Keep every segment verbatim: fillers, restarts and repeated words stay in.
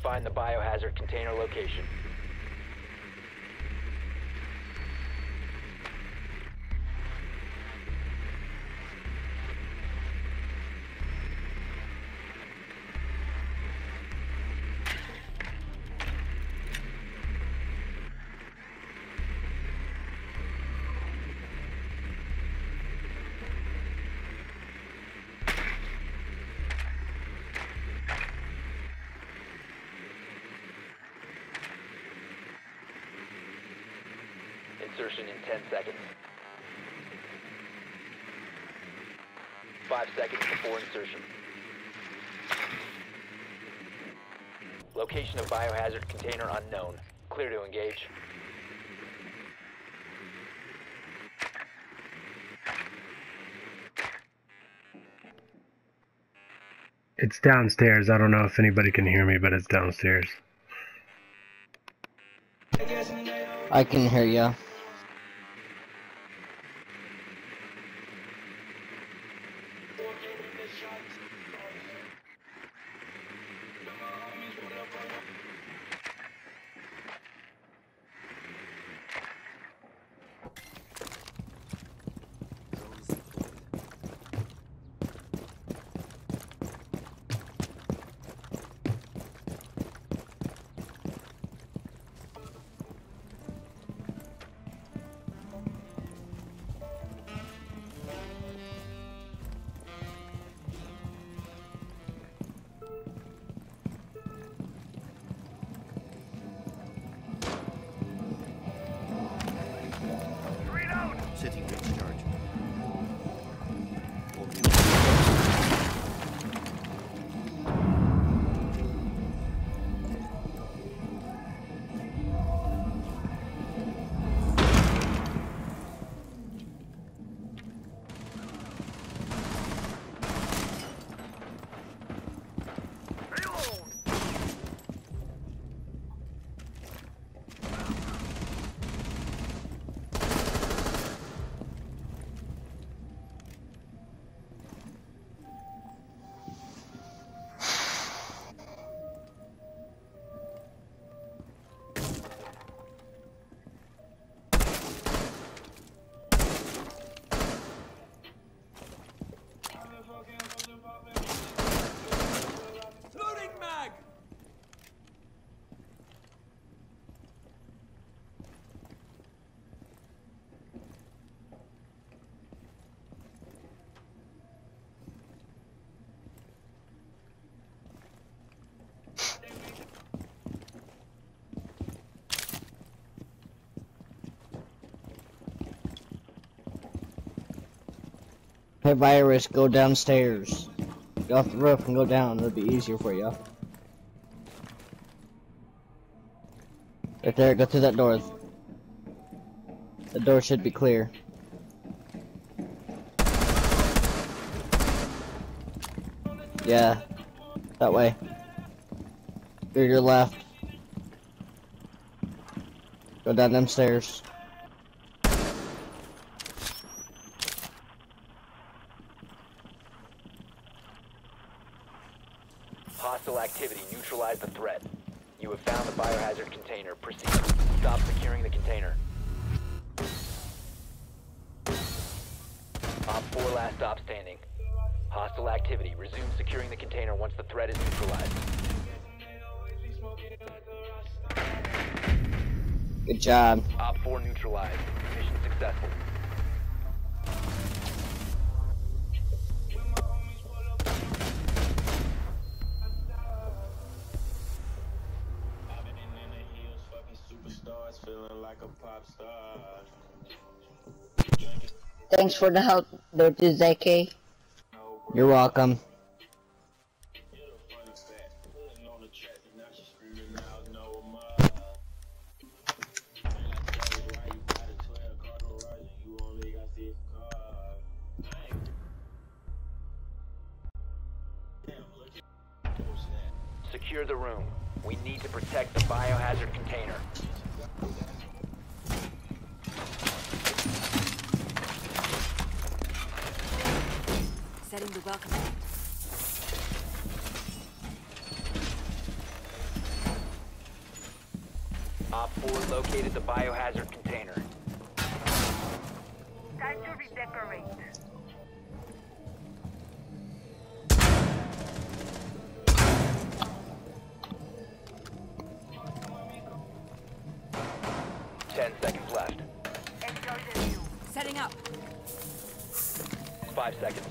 find the biohazard container location. Insertion in ten seconds. Five seconds before insertion. Location of biohazard container unknown. Clear to engage. It's downstairs. I don't know if anybody can hear me, but it's downstairs. I can hear ya. Setting recharge. Hey Virus, go downstairs. Get off the roof and go down, it'll be easier for you. Right there, go through that door. The door should be clear. Yeah, that way. Go to your left. Go down them stairs. Hostile activity. Neutralize the threat. You have found the biohazard container. Proceed. Stop securing the container. Op four last stop standing. Hostile activity. Resume securing the container once the threat is neutralized. Good job. Op four neutralized. Mission successful. Feeling like a pop star. Thanks for the help, Dirty Zeki. You're welcome. Secure the room. We need to protect the biohazard container. Setting the welcome mat. located the biohazard container. Time to redecorate. Ten seconds left. Enjoy the view. Setting up. Five seconds.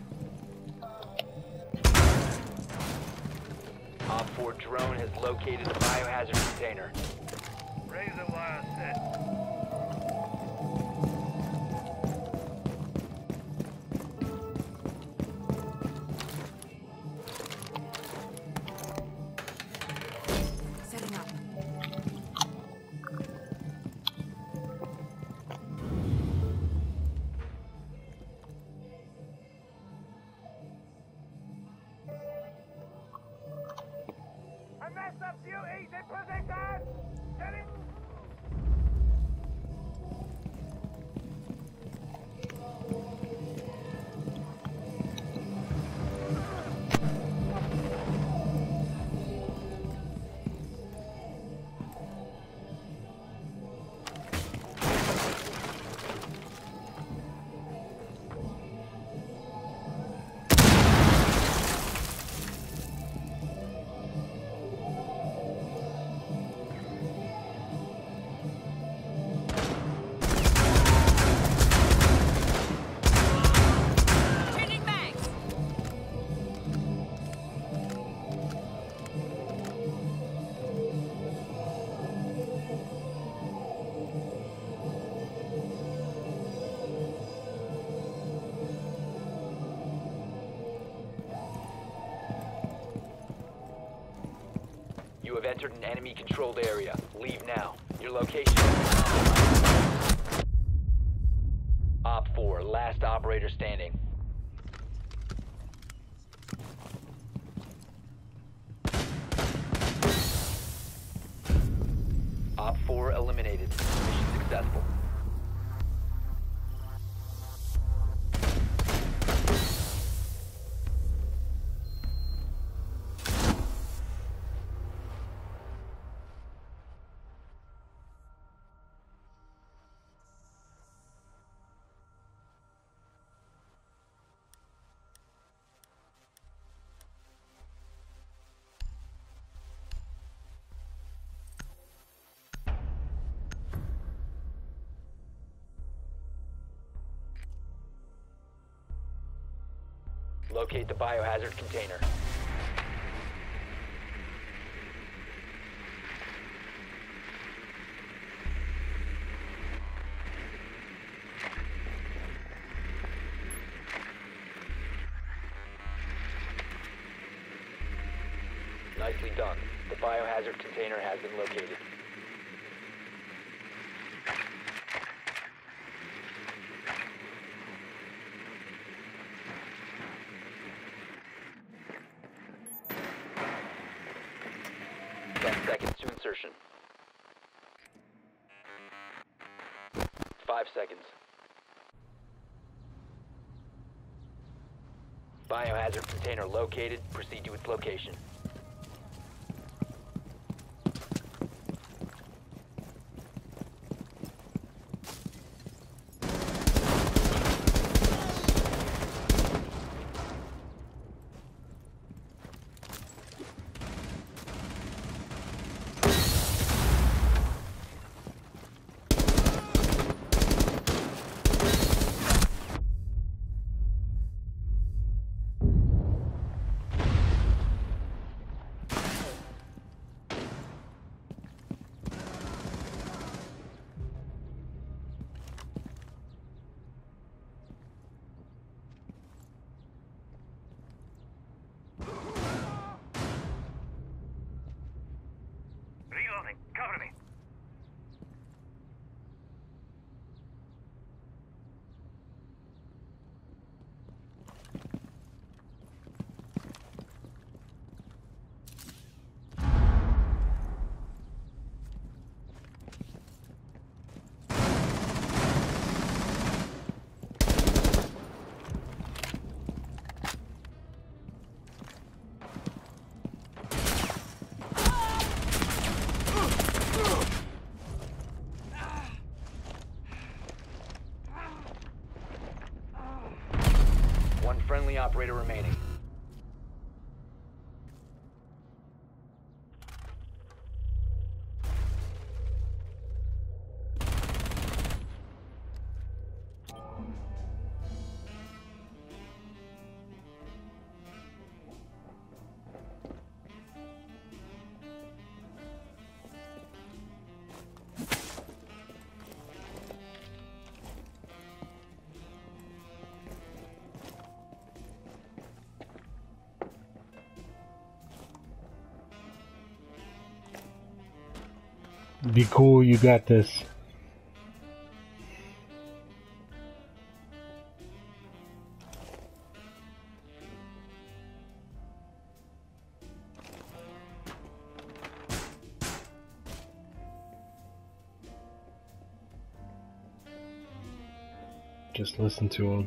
Op four drone has located the biohazard container. Razor wire set. Setting up. A mess of you easy position! Getting... Changing mags. You have entered an enemy-controlled area. Leave now. Your location. Op four, last operator standing. Op four eliminated. Mission successful. Locate the biohazard container. Nicely done. The biohazard container has been located. Ten seconds to insertion. Five seconds. Biohazard container located. Proceed to its location. One friendly operator remaining. Be cool, you got this. Just listen to him.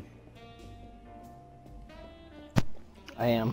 I am.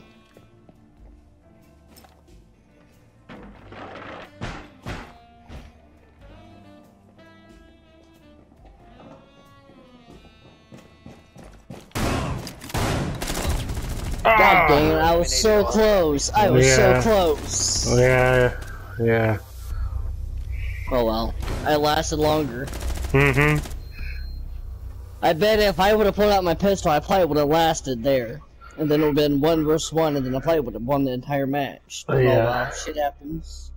God dang it, I was so close. I was Yeah. so close. Yeah, yeah. Oh well. I lasted longer. Mm-hmm. I bet if I would have pulled out my pistol, I probably would have lasted there. And then it would have been one versus one, and then I probably would have won the entire match. But Yeah. oh well, shit happens.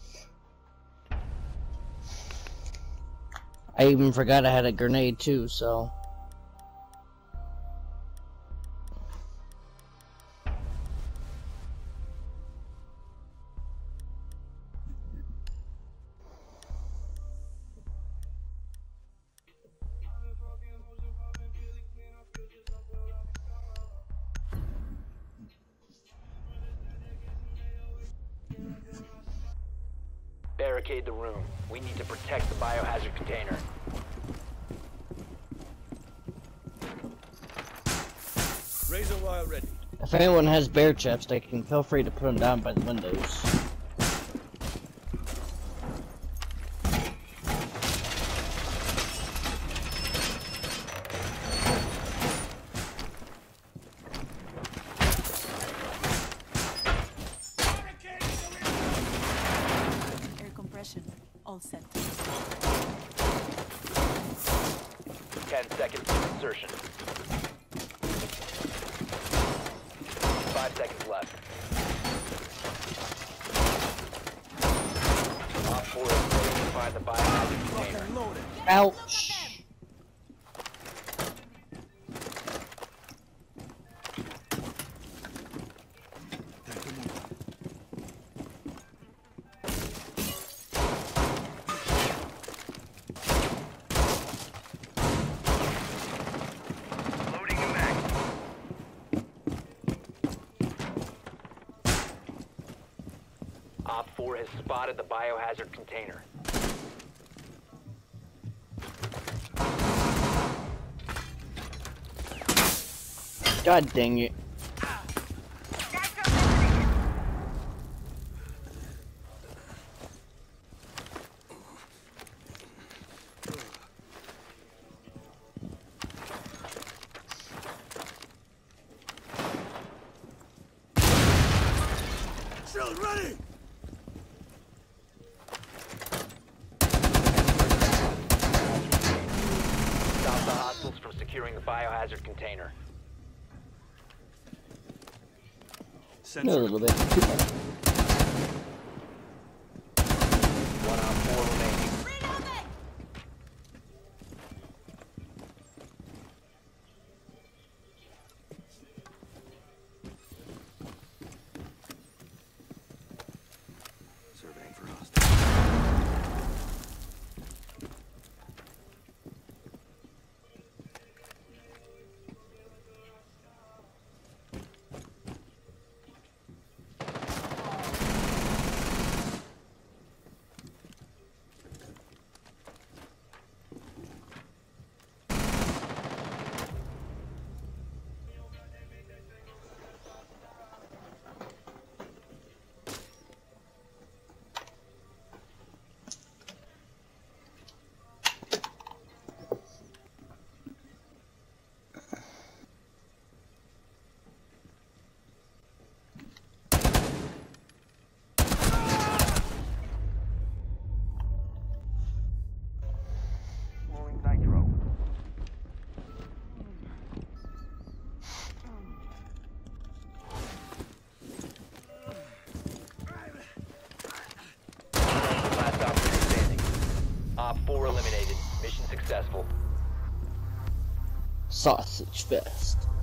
I even forgot I had a grenade too, so. Barricade the room. We need to protect the biohazard container. Razor wire ready. If anyone has bear chips, they can feel free to put them down by the windows. Air compression. All set. Ten seconds to insertion. Five seconds left. Op four is ready to find the biohazard container. Ouch! Op four has spotted the biohazard container. God dang it. Shield ready. Stop the hostiles from securing the biohazard container. A Sensor. little bit. One op four remaining. Surveying for hostile. successful. Sausage fest.